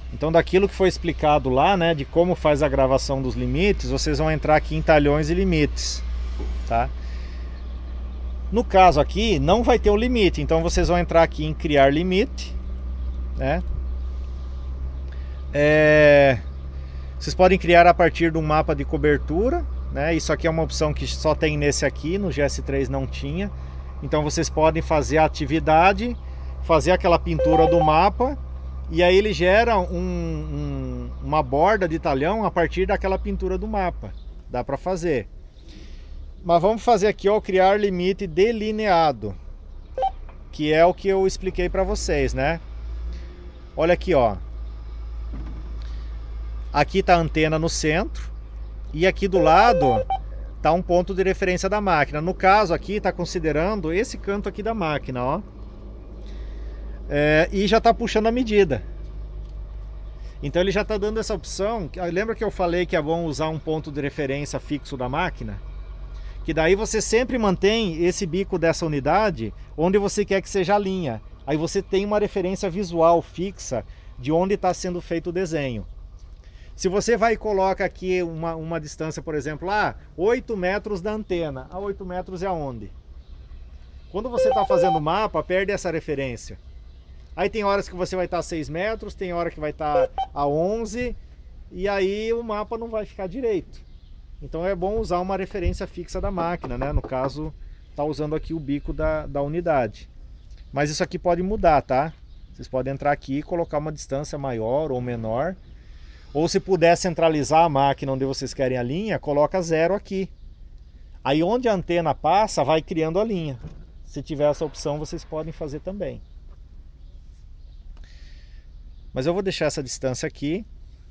Então daquilo que foi explicado lá, né, de como faz a gravação dos limites, vocês vão entrar aqui em talhões e limites, tá? No caso aqui não vai ter o limite, então vocês vão entrar aqui em criar limite, né? Vocês podem criar a partir de um mapa de cobertura, né? Isso aqui é uma opção que só tem nesse aqui, no GS3 não tinha. Então vocês podem fazer a atividade, fazer aquela pintura do mapa, e aí ele gera uma borda de talhão a partir daquela pintura do mapa. Dá para fazer. Mas vamos fazer aqui, ó, criar limite delineado, que é o que eu expliquei para vocês, né? Olha aqui, ó. Aqui tá a antena no centro e aqui do lado tá um ponto de referência da máquina. No caso aqui tá considerando esse canto aqui da máquina, ó. E já tá puxando a medida. Então ele já tá dando essa opção. Lembra que eu falei que é bom usar um ponto de referência fixo da máquina? Que daí você sempre mantém esse bico dessa unidade onde você quer que seja a linha. Aí você tem uma referência visual fixa de onde está sendo feito o desenho. Se você vai e coloca aqui uma distância, por exemplo, 8 metros da antena. A 8 metros é aonde? Quando você está fazendo o mapa, perde essa referência. Aí tem horas que você vai estar a 6 metros, tem hora que vai estar a 11, e aí o mapa não vai ficar direito. Então é bom usar uma referência fixa da máquina, né? No caso, tá usando aqui o bico da unidade. Mas isso aqui pode mudar, tá? Vocês podem entrar aqui e colocar uma distância maior ou menor. Ou se puder centralizar a máquina onde vocês querem a linha, coloca 0 aqui. Aí onde a antena passa, vai criando a linha. Se tiver essa opção, vocês podem fazer também. Mas eu vou deixar essa distância aqui.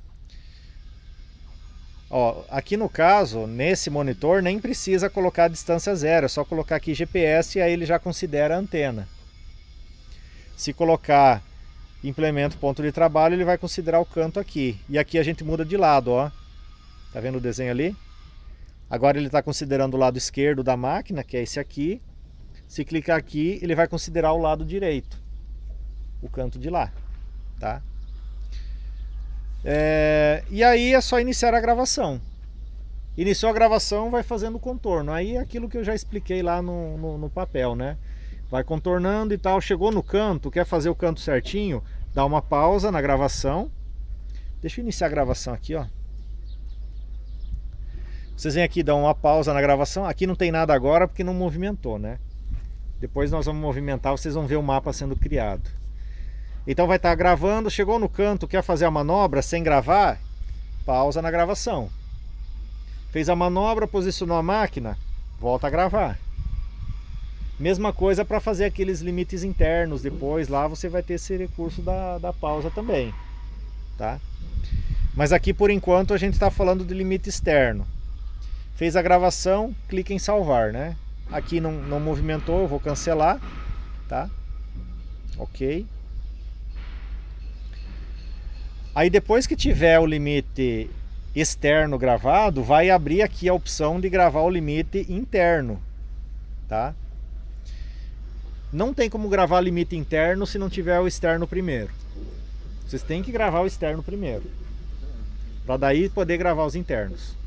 Ó, aqui no caso, nesse monitor, nem precisa colocar a distância 0. É só colocar aqui GPS e aí ele já considera a antena. Se colocar implemento ponto de trabalho, ele vai considerar o canto aqui. E aqui a gente muda de lado, ó. Tá vendo o desenho ali? Agora ele está considerando o lado esquerdo da máquina, que é esse aqui. Se clicar aqui, ele vai considerar o lado direito, o canto de lá, tá? E aí é só iniciar a gravação. Iniciou a gravação, vai fazendo o contorno. Aí é aquilo que eu já expliquei lá no papel, né? Vai contornando e tal. Chegou no canto, quer fazer o canto certinho, dá uma pausa na gravação. Deixa eu iniciar a gravação aqui, ó. Vocês vêm aqui, dão uma pausa na gravação. Aqui não tem nada agora porque não movimentou, né? Depois nós vamos movimentar, vocês vão ver o mapa sendo criado. Então vai estar gravando, chegou no canto, quer fazer a manobra sem gravar, pausa na gravação. Fez a manobra, posicionou a máquina, volta a gravar. Mesma coisa para fazer aqueles limites internos, depois lá você vai ter esse recurso da pausa também, tá? Mas aqui por enquanto a gente está falando de limite externo. Fez a gravação, clica em salvar, né? Aqui não movimentou, eu vou cancelar, tá? Ok. Aí depois que tiver o limite externo gravado, vai abrir aqui a opção de gravar o limite interno, tá? Não tem como gravar limite interno se não tiver o externo primeiro. Vocês têm que gravar o externo primeiro, para daí poder gravar os internos.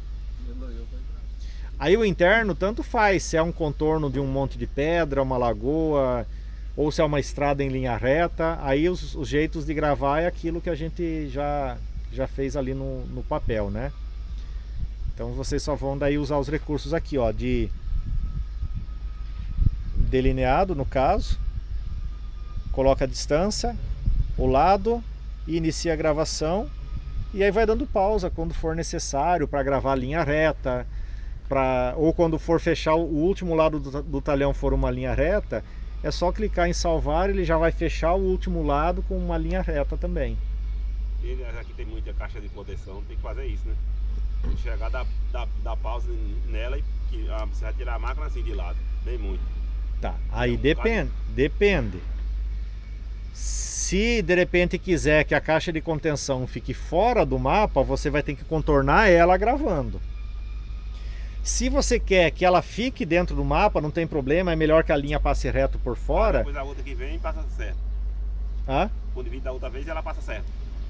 Aí o interno tanto faz se é um contorno de um monte de pedra, uma lagoa, ou se é uma estrada em linha reta. Aí os jeitos de gravar é aquilo que a gente já fez ali no papel, né? Então vocês só vão daí usar os recursos aqui, ó, de delineado no caso, coloca a distância, o lado e inicia a gravação, e aí vai dando pausa quando for necessário para gravar a linha reta, ou quando for fechar o último lado do talhão for uma linha reta, é só clicar em salvar, ele já vai fechar o último lado com uma linha reta também. E aqui tem muita caixa de proteção, tem que fazer isso, né? Tem que chegar, dar pausa nela e você vai tirar a máquina assim de lado, bem muito. Tá, aí depende. Se de repente quiser que a caixa de contenção fique fora do mapa, você vai ter que contornar ela gravando. Se você quer que ela fique dentro do mapa, não tem problema, é melhor que a linha passe reto por fora. Depois a outra que vem passa certo. Hã? Quando vir da outra vez ela passa certo.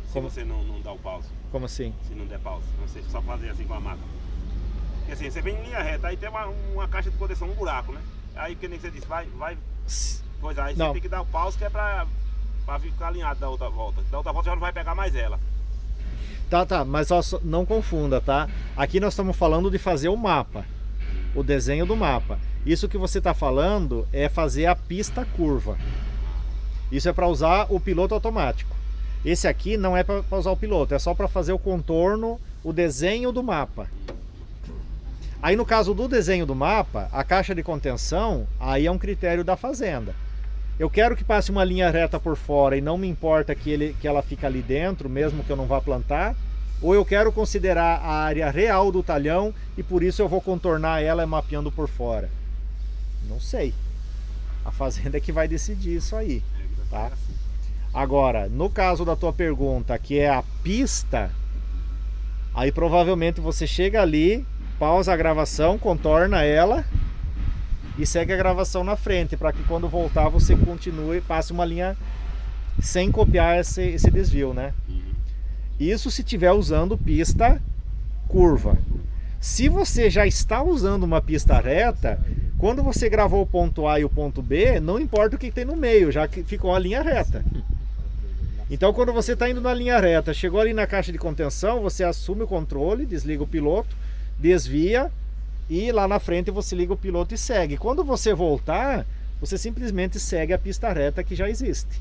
Se você não dá o pause. Como assim? Se não der pause. Você só fazer assim com a máquina. Porque assim, você vem em linha reta, aí tem uma caixa de contenção, um buraco, né? Aí, porque nem você disse, vai. Pois aí você tem que dar o pause, que é pra ficar alinhado da outra volta. Da outra volta já não vai pegar mais ela. Tá, mas ó, não confunda, tá? Aqui nós estamos falando de fazer o mapa, o desenho do mapa. Isso que você está falando é fazer a pista curva. Isso é para usar o piloto automático. Esse aqui não é para usar o piloto, é só para fazer o contorno, o desenho do mapa. Aí no caso do desenho do mapa, a caixa de contenção, aí é um critério da fazenda. Eu quero que passe uma linha reta por fora e não me importa que ela fique ali dentro, mesmo que eu não vá plantar, ou eu quero considerar a área real do talhão e por isso eu vou contornar ela mapeando por fora. Não sei. A fazenda é que vai decidir isso aí, tá? Agora, no caso da tua pergunta, que é a pista, aí provavelmente você chega ali, pausa a gravação, contorna ela e segue a gravação na frente, para que quando voltar você continue, passe uma linha sem copiar esse desvio, né? Isso se estiver usando pista curva. Se você já está usando uma pista reta, quando você gravou o ponto A e o ponto B, não importa o que tem no meio, já que ficou a linha reta. Então quando você está indo na linha reta, chegou ali na caixa de contenção, você assume o controle, desliga o piloto, desvia e lá na frente você liga o piloto e segue. Quando você voltar, você simplesmente segue a pista reta que já existe.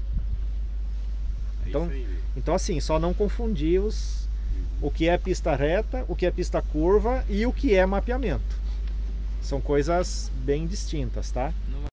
Então assim, só não confundir o que é pista reta, o que é pista curva e o que é mapeamento. São coisas bem distintas, tá?